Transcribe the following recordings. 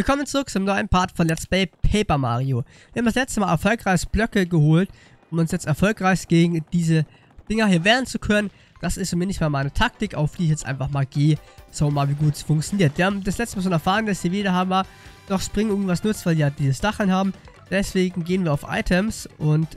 Willkommen zurück zum neuen Part von Let's Play Paper Mario. Wir haben das letzte Mal erfolgreich Blöcke geholt, um uns jetzt erfolgreich gegen diese Dinger hier wehren zu können. Das ist zumindest mal meine Taktik, auf die ich jetzt einfach mal gehe. Schauen wir mal, wie gut es funktioniert. Wir haben das letzte Mal schon erfahren, dass die wieder haben noch Springen irgendwas nutzt, weil die halt dieses Dacheln haben. Deswegen gehen wir auf Items und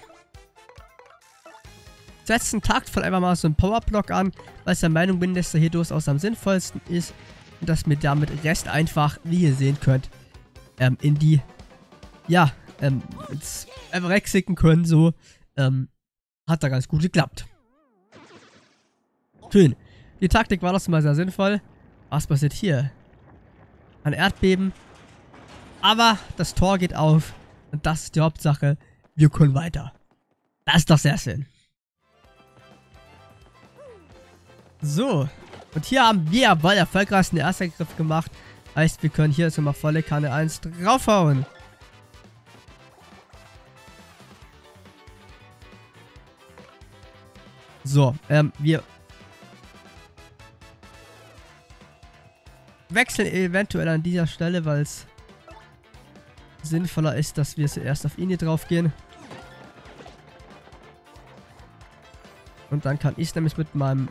setzen taktvoll einfach mal so einen Powerblock an, weil ich der Meinung bin, dass der hier durchaus am sinnvollsten ist. Und dass wir damit Rest einfach, wie ihr sehen könnt, in die, ja, einfach wegsicken können, so, hat da ganz gut geklappt. Schön. Die Taktik war doch mal sehr sinnvoll. Was passiert hier? Ein Erdbeben. Aber das Tor geht auf. Und das ist die Hauptsache. Wir können weiter. Das ist doch sehr schön. So. Und hier haben wir jawohl erfolgreich den ersten Angriff gemacht. Heißt, wir können hier jetzt nochmal volle Kanne 1 draufhauen. So, wir wechseln eventuell an dieser Stelle, weil es sinnvoller ist, dass wir zuerst auf ihn hier drauf gehen. Und dann kann ich nämlich mit meinem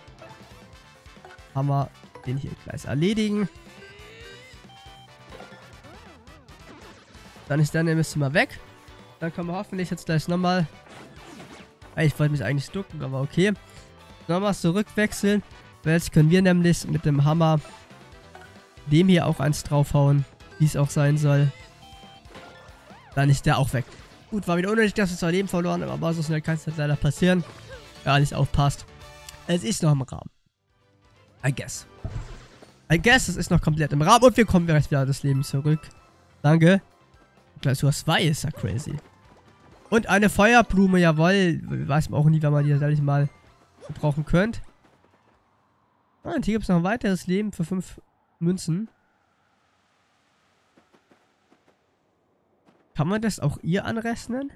Hammer den hier gleich erledigen. Dann ist der nämlich mal weg. Dann können wir hoffentlich jetzt gleich nochmal. Ich wollte mich eigentlich ducken, aber okay. Nochmal zurückwechseln. Weil jetzt können wir nämlich mit dem Hammer dem hier auch eins draufhauen. Wie es auch sein soll. Dann ist der auch weg. Gut, war wieder unnötig, dass wir 2 Leben verloren haben, aber so schnell kann es halt leider passieren. Ja, nicht aufpasst. Es ist noch im Rahmen. I guess, es ist noch komplett im Rahmen und wir kommen gleich wieder das Leben zurück. Danke. Gleich sogar 2 ist ja crazy. Und eine Feuerblume, jawohl. Weiß man auch nie, wenn man die tatsächlich mal gebrauchen könnte. Ah, und hier gibt es noch ein weiteres Leben für 5 Münzen. Kann man das auch ihr anrechnen?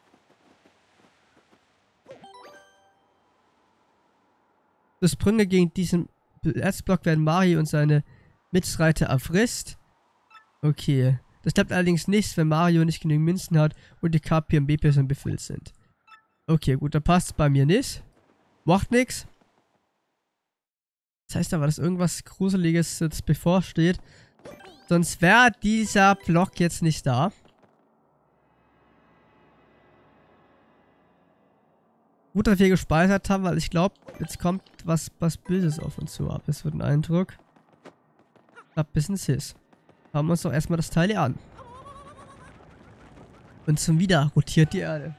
Die Sprünge gegen diesen Erzblock werden Mario und seine Mitstreiter erfrisst. Okay. Das klappt allerdings nicht, wenn Mario nicht genügend Münzen hat und die KP und BP schon befüllt sind. Okay, gut, da passt es bei mir nicht. Macht nix. Das heißt aber, dass irgendwas Gruseliges jetzt bevorsteht. Sonst wäre dieser Block jetzt nicht da. Gut, dass wir gespeichert haben, weil ich glaube, jetzt kommt was Böses auf uns zu ab. Es wird ein Eindruck. Ich glaube, bisschen Sis. Schauen wir uns doch erstmal das Teil hier an. Und zum wieder rotiert die Erde.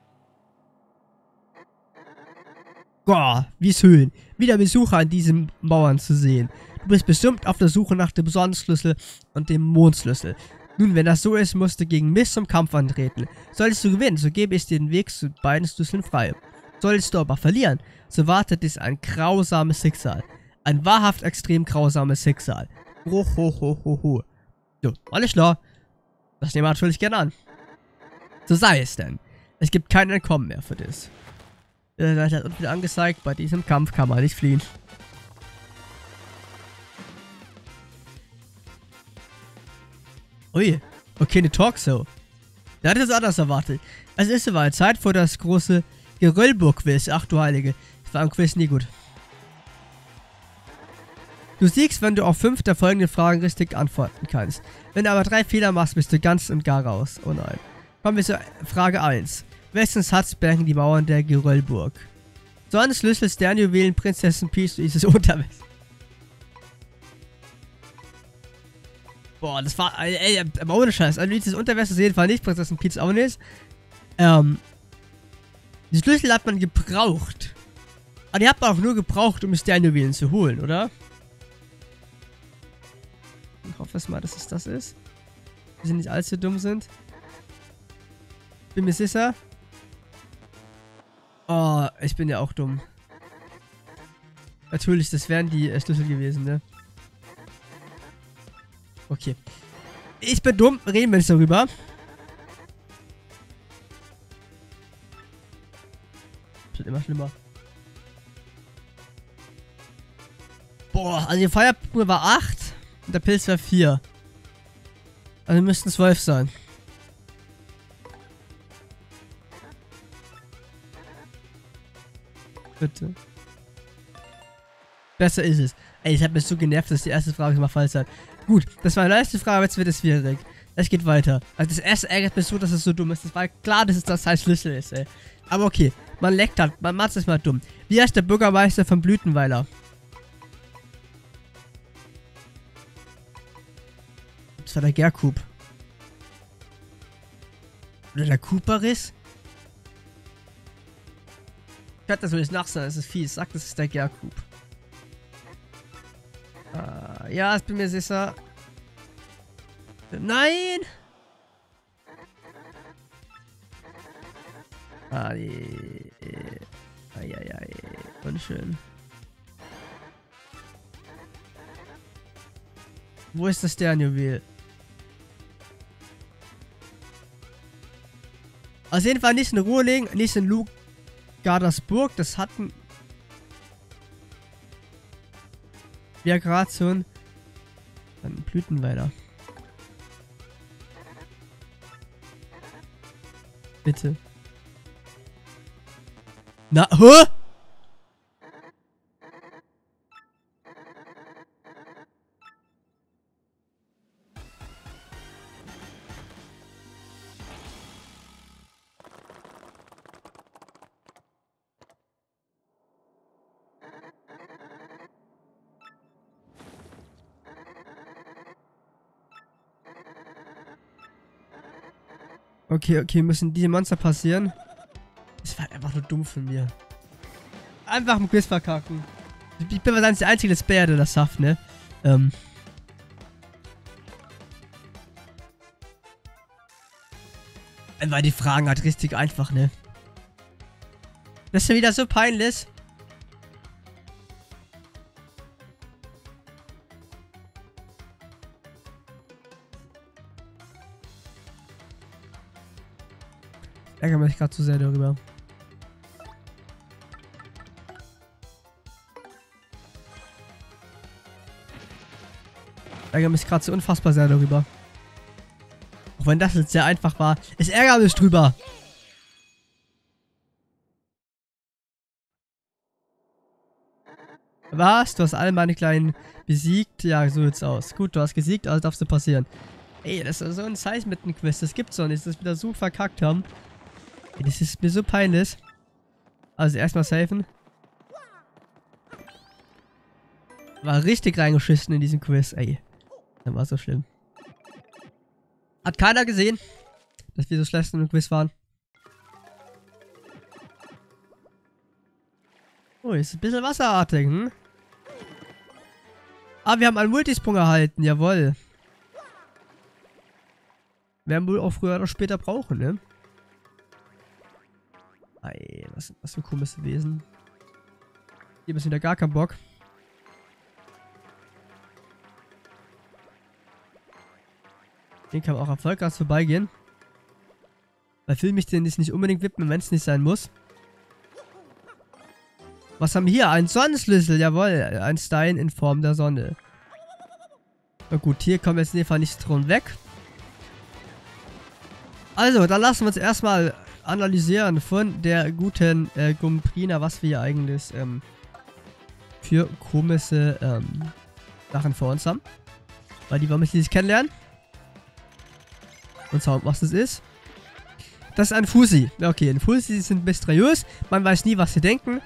Boah, wie schön. Wieder Besucher an diesen Mauern zu sehen. Du bist bestimmt auf der Suche nach dem Sonnenschlüssel und dem Mondschlüssel. Nun, wenn das so ist, musst du gegen mich zum Kampf antreten. Solltest du gewinnen, so gebe ich dir den Weg zu beiden Schlüsseln frei. Solltest du aber verlieren, so wartet dich ein grausames Schicksal. Ein wahrhaft extrem grausames Schicksal. Ho, ho, ho, ho, ho. So, alles klar. Das nehmen wir natürlich gerne an. So sei es denn. Es gibt kein Entkommen mehr für das. Das hat uns wieder angezeigt, bei diesem Kampf kann man nicht fliehen. Ui, okay, eine Talkshow. Da hatte ich es anders erwartet. Es ist soweit Zeit für das große Geröllburg-Quiz. Ach du Heilige, ich war am Quiz nie gut. Du siegst, wenn du auf 5 der folgenden Fragen richtig antworten kannst. Wenn du aber 3 Fehler machst, bist du ganz und gar raus. Oh nein. Kommen wir zu Frage 1. Welchen Satz bergen die Mauern der Geröllburg? Sonnenschlüssel, Sternjuwelen, Prinzessin Peach, dieses Unterwässer. Boah, das war, ey, aber ohne Scheiß. Also dieses Unterwässer ist auf jeden Fall nicht, Prinzessin Peach auch nicht. Die Schlüssel hat man gebraucht. Aber die hat man auch nur gebraucht, um Sternjuwelen zu holen, oder? Ich hoffe es mal, dass es das ist. Dass sie nicht allzu dumm sind. Bin mir sicher. Oh, ich bin ja auch dumm. Natürlich, das wären die Schlüssel gewesen, ne? Okay. Ich bin dumm, reden wir nicht darüber. Das wird immer schlimmer. Boah, also die Feuerblume war 8 und der Pilz war 4. Also müssten es 12 sein. Bitte. Besser ist es. Ey, ich habe mich so genervt, dass die erste Frage mal falsch hat. Gut, das war die letzte Frage, jetzt wird es schwierig. Es geht weiter. Also das erste ärgert mich so, dass es so dumm ist. Das war klar, dass es das heißt Schlüssel ist, ey. Aber okay, man leckt halt, man macht es mal dumm. Wie heißt der Bürgermeister von Blütenweiler? Das war der Gerkub. Oder der Kuperis? Ich kann das wohl nicht nachsagen, das ist fies. Sag, das ist der Gerkub. Ja, ich bin mir sicher. Nein! Eieiei. Unschön. Wo ist das Sternjuwel? Auf jeden Fall nicht in Rohling, nicht in Lugardersburg. Das hatten wir gerade so ein Blütenweiler. Bitte. Na, hä? Okay, müssen diese Monster passieren. Das war einfach nur dumm von mir. Einfach im Quiz verkacken. Ich bin wahrscheinlich der einzige Bär, der das schafft, ne? Weil die Fragen halt richtig einfach, ne? Das ist ja wieder so peinlich. Ich ärgere mich gerade zu sehr darüber. Ich ärgere mich gerade so unfassbar sehr darüber. Auch wenn das jetzt sehr einfach war. Ich ärgere mich drüber. Was? Du hast alle meine Kleinen besiegt? Ja, so sieht's aus. Gut, du hast gesiegt, also darfst du passieren. Ey, das ist so ein Scheiß mit dem Quiz. Das gibt's doch nicht, dass wir wieder so verkackt haben. Ey, das ist mir so peinlich. Also erstmal safen. War richtig reingeschissen in diesen Quiz, ey. Das war so schlimm. Hat keiner gesehen, dass wir so schlecht in dem Quiz waren. Oh, ist ein bisschen wasserartig, hm? Ah, wir haben einen Multisprung erhalten, jawohl. Werden wir wohl auch früher oder später brauchen, ne? Ey, was für ein komisches Wesen. Hier ist wieder gar kein Bock. Den kann man auch erfolgreich vorbeigehen. Weil Film mich den nicht unbedingt widmen, wenn es nicht sein muss. Was haben wir hier? Ein Sonnenschlüssel, jawohl. Ein Stein in Form der Sonne. Na gut, hier kommen wir jetzt in dem Fall nicht drum weg. Also, dann lassen wir uns erstmal analysieren von der guten Gumprina, was wir hier eigentlich für komische Sachen vor uns haben. Weil die wollen wir schließlich kennenlernen. Und schauen, was das ist. Das ist ein Fusi. Okay, ein Fusi sind mysteriös. Man weiß nie, was sie denken.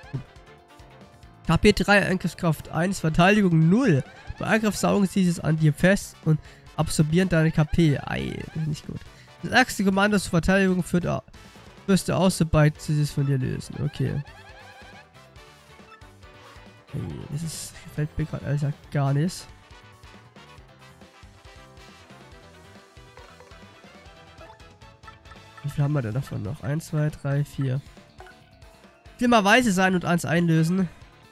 KP 3, Angriffskraft 1, Verteidigung 0. Bei Angriff saugen sie es an dir fest und absorbieren deine KP. Ei, das ist nicht gut. Das ärgste Kommando zur Verteidigung führst du aus, sobald sie es von dir lösen. Okay. Hey, das ist, gefällt mir gerade ehrlich gesagt gar nicht. Wie viel haben wir denn davon noch? 1, 2, 3, 4. 4 mal weise sein und 1 einlösen.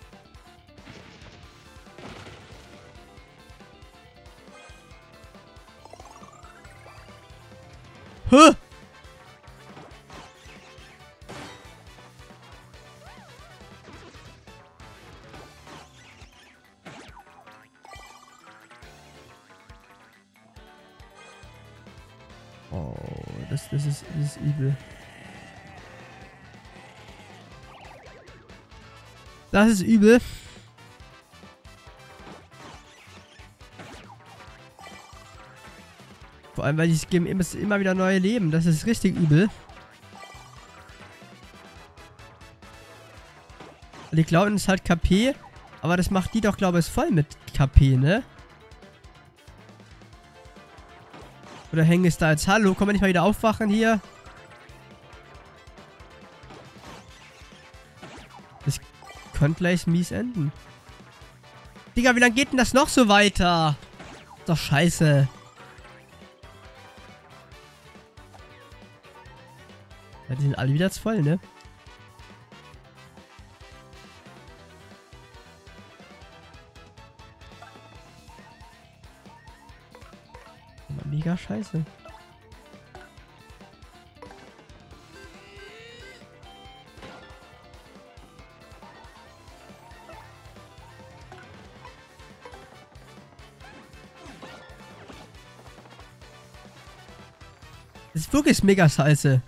Huh! das ist übel. Das ist übel. Vor allem, weil die geben immer wieder neue Leben. Das ist richtig übel. Die klauen ist halt KP. Aber das macht die doch, glaube ich, voll mit KP, ne? Oder hängen es da jetzt? Hallo, kann man nicht mal wieder aufwachen hier? Das könnte gleich mies enden. Digga, wie lange geht denn das noch so weiter? Ist doch scheiße. Ja, die sind alle wieder jetzt voll, ne? Mega scheiße. Das ist wirklich mega scheiße.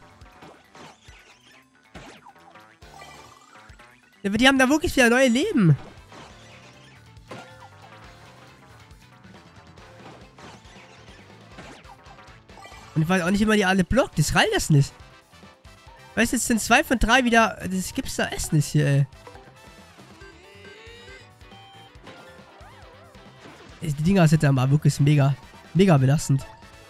Ja, die haben da wirklich wieder neue Leben. Und ich weiß auch nicht, wie man die alle blockt. Das reicht das nicht. Weißt du, jetzt sind 2 von 3 wieder... Das gibt's da erst nicht hier, ey. Die Dinger sind ja mal wirklich mega belastend.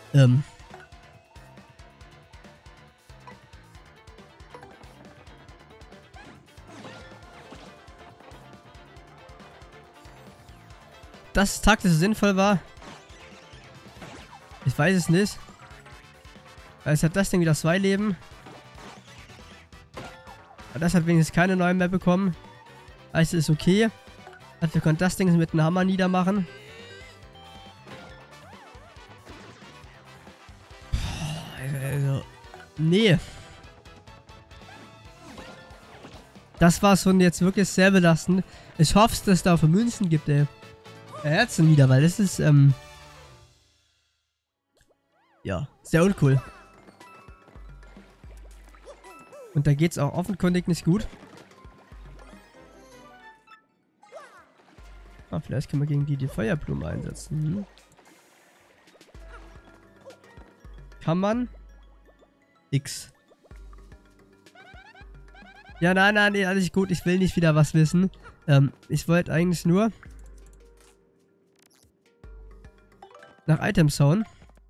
Das taktisch sinnvoll war. Ich weiß es nicht. Jetzt hat das Ding wieder 2 Leben. Aber das hat wenigstens keine neuen mehr bekommen. Also ist okay. Also wir können das Ding mit einem Hammer niedermachen. Also, nee. Das war schon jetzt wirklich sehr belastend. Ich hoffe, dass es da für Münzen gibt, ey. Herzen wieder, weil das ist, ja, sehr uncool. Und da geht's auch offenkundig nicht gut. Ah, vielleicht können wir gegen die Feuerblume einsetzen. Hm. Kann man? X. Ja, nein, alles gut. Ich will nicht wieder was wissen. Ich wollte eigentlich nur nach Items hauen.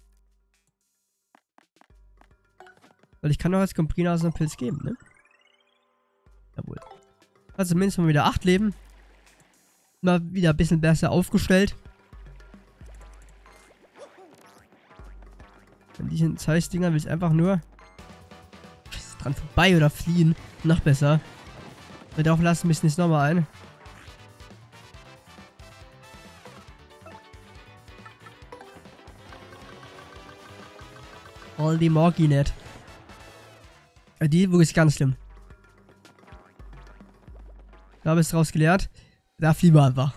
Weil ich kann doch als Comprina so einen Pilz geben, ne? Jawohl. Also zumindest mal wieder 8 Leben. Mal wieder ein bisschen besser aufgestellt. An diesen Zeichdingern will ich einfach nur dran vorbei oder fliehen. Noch besser. Und auch lassen mich nicht nochmal ein. All die Morgi nicht. Die wirklich ganz schlimm. Da habe ich es draus gelernt. Da fliegen wir einfach.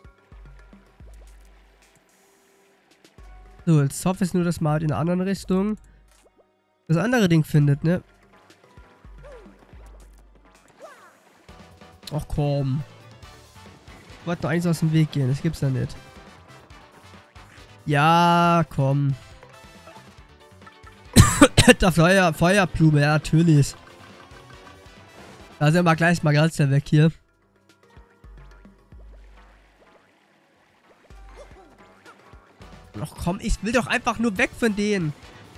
So, jetzt hoffe ich nur, dass man halt in einer anderen Richtung das andere Ding findet, ne? Ach komm. Ich wollte nur eins aus dem Weg gehen, das gibt's ja nicht. Ja, komm. Der Feuerblume, ja, natürlich. Da sind wir gleich mal ganz weg hier. Ach komm, ich will doch einfach nur weg von denen.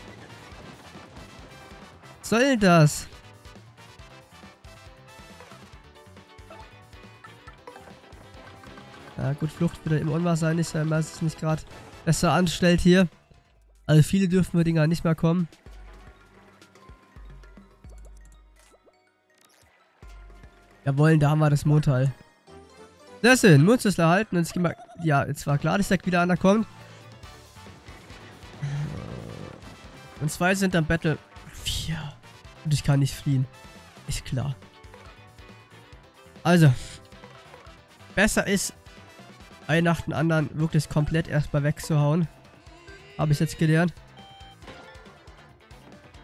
Was soll denn das? Ja gut, Flucht wieder im Unwasser ist ja meistens nicht gerade besser anstellt hier. Also viele dürfen wir Dinger nicht mehr kommen. Jawohl, da haben wir das Mondteil. Sehr schön, Mondschlüssel erhalten. Und jetzt gehen wir. Ja, jetzt war klar, dass der wieder einer kommt. Und 2 sind dann Battle 4. Und ich kann nicht fliehen. Ist klar. Also. Besser ist, einen nach dem anderen wirklich komplett erstmal wegzuhauen. Habe ich jetzt gelernt.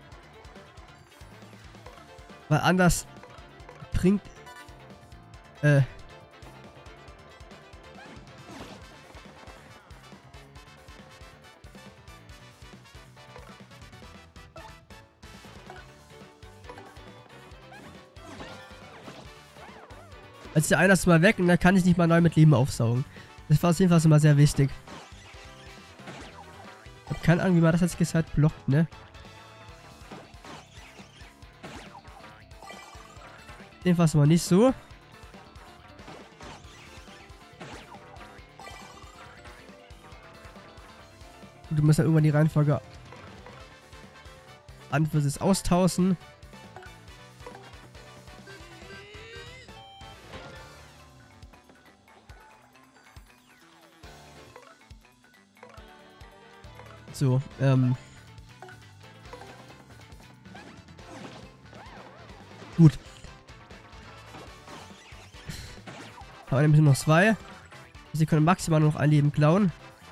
Weil anders bringt... Also der eine ist mal weg und dann kann ich nicht mal neu mit Leben aufsaugen. Das war auf jeden Fall immer sehr wichtig. Ich hab keine Ahnung, wie man das jetzt gesagt blockt, ne? Jedenfalls mal nicht so. Du musst ja irgendwann die Reihenfolge an für das austauschen. So, gut. Haben wir nämlich nur noch 2. Sie können maximal nur noch ein Leben klauen.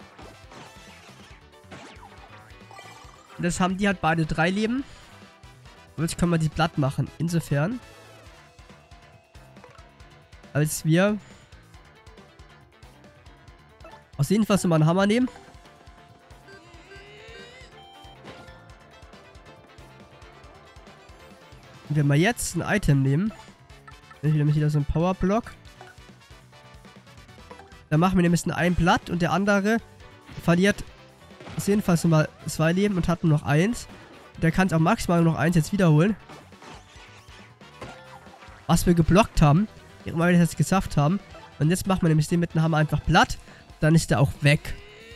Und das haben die halt beide 3 Leben. Und jetzt können wir die platt machen. Insofern, als wir aus jeden Fall so mal einen Hammer nehmen. Und wenn wir jetzt ein Item nehmen, nämlich wieder so ein Powerblock, dann machen wir nämlich ein Blatt und der andere verliert auf jeden Fall mal 2 Leben und hat nur noch 1. Der kann es auch maximal nur noch 1 jetzt wiederholen. Was wir geblockt haben, weil wir das jetzt geschafft haben. Und jetzt machen wir nämlich den mit dem Hammer einfach platt. Dann ist der auch weg.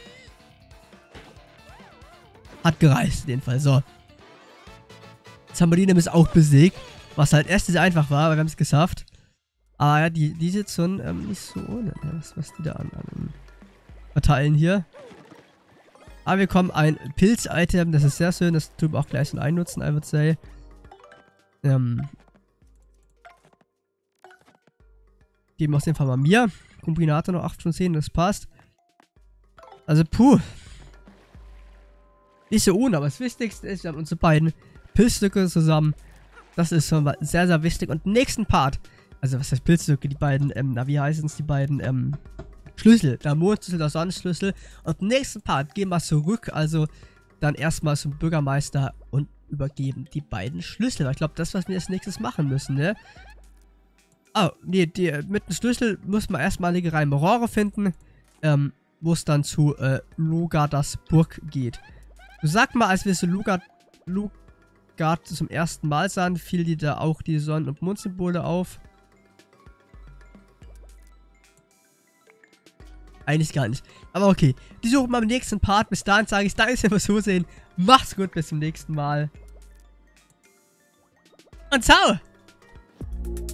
Hat gereicht, in dem Fall. So. Jetzt haben wir die nämlich auch besiegt. Was halt erst sehr einfach war, aber wir haben es geschafft. Aber ja, die sind schon nicht so ohne. Ja, was die da an verteilen hier. Aber wir bekommen ein Pilz-Item. Das ist sehr schön. Das tun wir auch gleich einnutzen, I would say. Geben auf jeden Fall mal mir. Kombinator noch 8 von 10, das passt. Also, puh. Nicht so ohne, aber das Wichtigste ist, wir haben unsere beiden Pilzstücke zusammen. Das ist schon mal sehr, sehr wichtig. Und im nächsten Part, also was heißt Pilzstücke, die beiden, wie heißen es, die beiden, Schlüssel, der Mondschlüssel, der Sonnenschlüssel. Und im nächsten Part gehen wir zurück, also dann erstmal zum Bürgermeister und übergeben die beiden Schlüssel. Ich glaube, das, was wir als nächstes machen müssen, ne? Oh, nee, mit dem Schlüssel muss man erstmal die geheime Rohre finden, wo es dann zu Lugadas Burg geht. Du sag mal, als wir zu Lugard zum ersten Mal sahen, fiel dir da auch die Sonnen- und Mondsymbole auf? Eigentlich gar nicht. Aber okay, die suchen wir im nächsten Part. Bis dahin sage ich, danke fürs Zusehen. Macht's gut, bis zum nächsten Mal. Und ciao!